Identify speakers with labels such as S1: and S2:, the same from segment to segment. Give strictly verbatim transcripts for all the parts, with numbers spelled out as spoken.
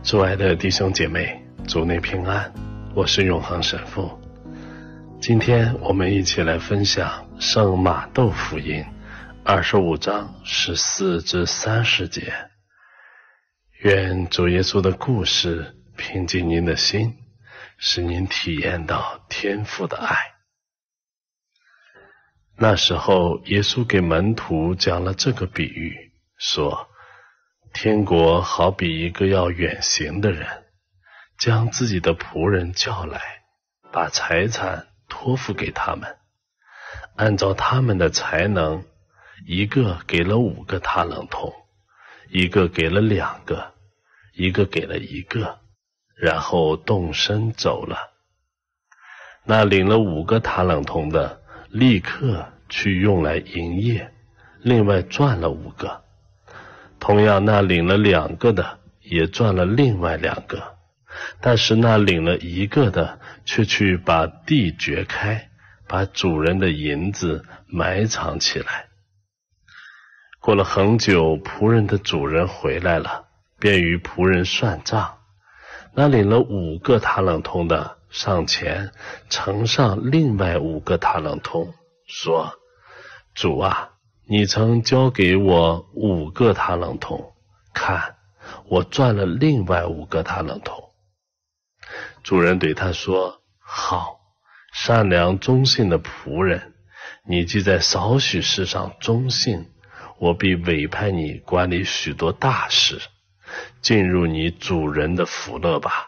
S1: 主爱的弟兄姐妹，主内平安，我是永恒神父。今天我们一起来分享圣马窦福音二十五章十四至三十节。愿主耶稣的故事平静您的心，使您体验到天父的爱。那时候耶稣给门徒讲了这个比喻，说天国好比一个要远行的人，将自己的仆人叫来，把财产托付给他们，按照他们的才能，一个给了五个塔冷通，一个给了两个，一个给了一个，然后动身走了。那领了五个塔冷通的，立刻去用来营业，另外赚了五个。同样那领了两个的也赚了另外两个，但是那领了一个的却去把地掘开，把主人的银子埋藏起来。过了很久，仆人的主人回来了，便与仆人算账。那领了五个塔冷通的上前呈上另外五个塔冷通，说：主啊，你曾交给我五个塔冷通，看，我赚了另外五个塔冷通。主人对他说：好，善良忠信的仆人，你既在少许事上忠信，我必委派你管理许多大事，进入你主人的福乐吧。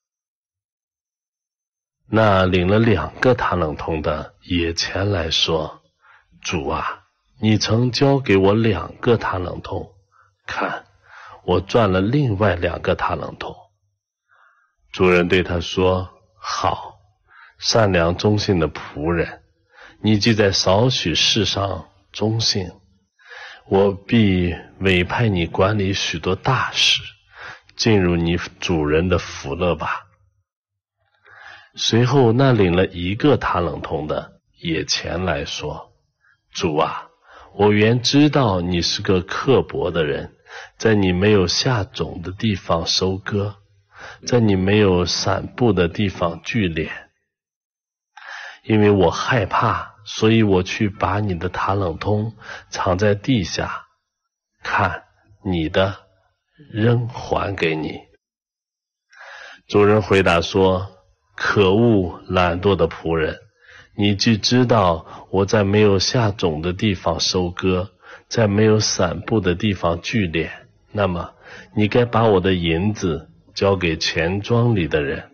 S1: 那领了两个塔冷通的也前来说：主啊，你曾交给我两个塔冷通，看，我赚了另外两个塔冷通。主人对他说：好，善良忠信的仆人，你既在少许事上忠信，我必委派你管理许多大事，进入你主人的福乐吧。随后那领了一个塔冷通的也前来说：主啊，我原知道你是个刻薄的人，在你没有下种的地方收割，在你没有散布的地方聚敛。因为我害怕，所以我去把你的塔冷通藏在地下，看，你的仍还给你。主人回答说：可恶，懒惰的仆人，你既知道我在没有下种的地方收割，在没有散布的地方聚敛，那么你该把我的银子交给钱庄里的人，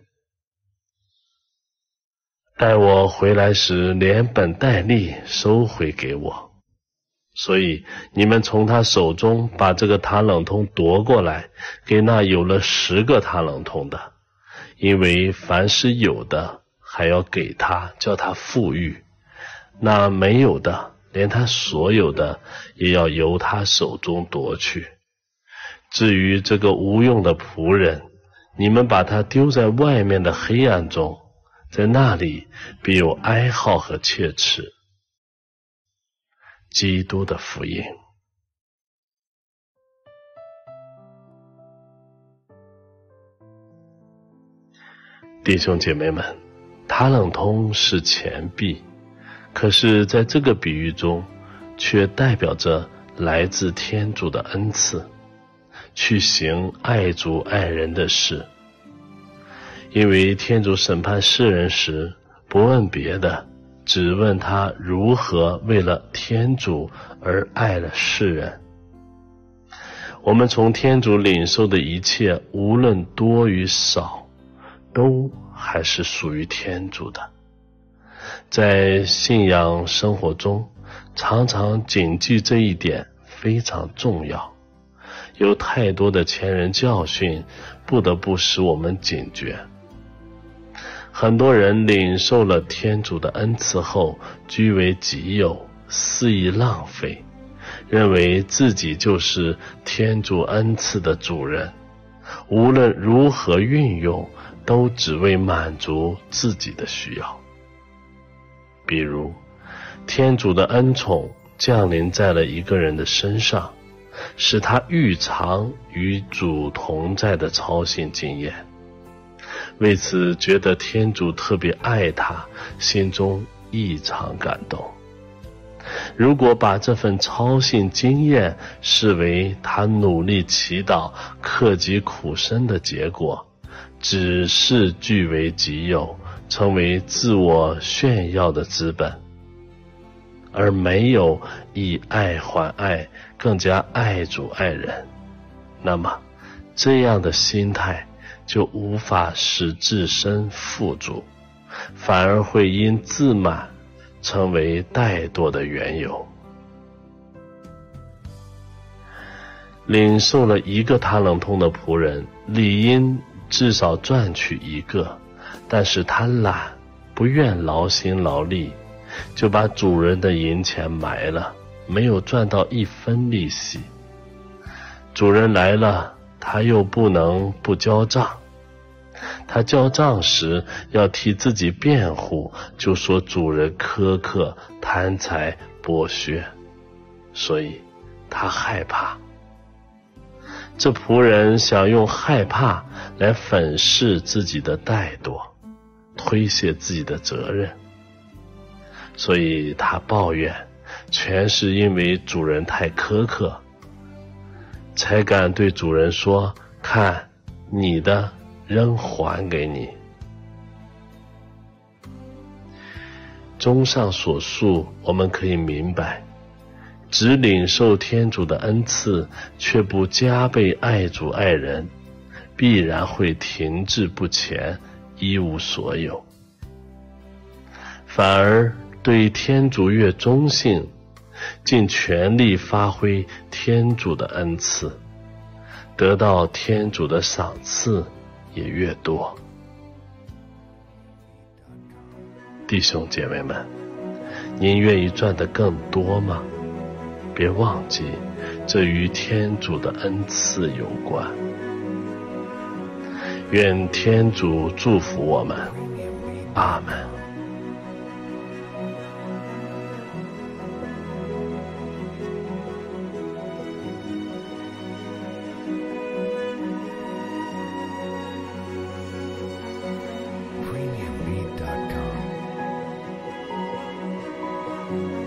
S1: 待我回来时连本带利收回给我。所以你们从他手中把这个塔冷通夺过来，给那有了十个塔冷通的，因为凡是有的还要给他，叫他富裕；那没有的，连他所有的也要由他手中夺去。至于这个无用的仆人，你们把他丢在外面的黑暗中，在那里必有哀号和切齿。基督的福音。弟兄姐妹们，塔冷通是钱币，可是在这个比喻中却代表着来自天主的恩赐，去行爱主爱人的事。因为天主审判世人时，不问别的，只问他如何为了天主而爱了世人。我们从天主领受的一切，无论多与少，都还是属于天主的。在信仰生活中，常常谨记这一点非常重要。有太多的前人教训，不得不使我们警觉。很多人领受了天主的恩赐后，据为己有，肆意浪费，认为自己就是天主恩赐的主人，无论如何运用，都只为满足自己的需要。比如，天主的恩宠降临在了一个人的身上， 使他愈尝与主同在的超性经验，为此觉得天主特别爱他，心中异常感动。如果把这份超性经验视为他努力祈祷、克己苦身的结果，只是据为己有，成为自我炫耀的资本，而没有以爱还爱，更加爱主爱人，那么这样的心态就无法使自身富足，反而会因自满成为怠惰的缘由。领受了一个塔冷通的仆人，理应至少赚取一个，但是他懒，不愿劳心劳力，就把主人的银钱埋了，没有赚到一分利息。主人来了，他又不能不交账，他交账时要替自己辩护，就说主人苛刻、贪财、剥削，所以他害怕。这仆人想用害怕来粉饰自己的怠惰，推卸自己的责任，所以他抱怨，全是因为主人太苛刻，才敢对主人说，看，你的仍还给你。综上所述，我们可以明白，只领受天主的恩赐，却不加倍爱主爱人，必然会停滞不前，一无所有。反而对天主越忠信，尽全力发挥天主的恩赐，得到天主的赏赐也越多。弟兄姐妹们，您愿意赚得更多吗？别忘记，这与天主的恩赐有关。愿天主祝福我们，阿们。
S2: premium beat dot com